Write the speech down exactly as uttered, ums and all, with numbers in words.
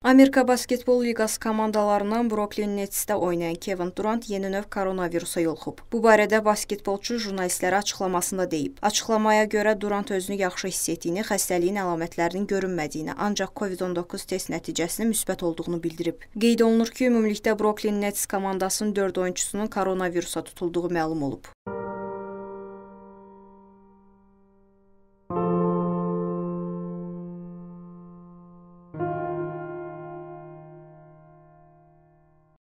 Amerika Basketbol Liqası komandalarından Brooklyn Netsdə oynayan Kevin Durant yeni növ koronavirusa yoluxub. Bu barədə basketbolçu jurnalistlərə açıqlamasında deyib. Açıqlamaya görə Durant özünü yaxşı hiss etdiyini, xəstəliyin əlamətlərinin görünmədiyini, ancaq COVID on doqquz test nəticəsinin müsbət olduğunu bildirib. Qeyd olunur ki, ümumilikdə Brooklyn Nets komandasının dörd oyunçusunun koronavirusa tutulduğu məlum olub.